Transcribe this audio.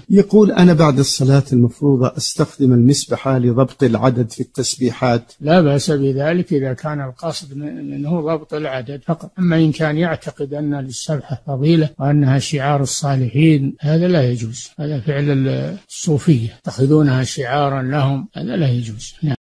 يقول أنا بعد الصلاة المفروضة أستخدم المسبحة لضبط العدد في التسبيحات. لا بأس بذلك إذا كان القصد منه ضبط العدد فقط. أما إن كان يعتقد أن للسبحة فضيلة وأنها شعار الصالحين هذا لا يجوز، هذا فعل الصوفية يتخذونها شعارا لهم، هذا لا يجوز.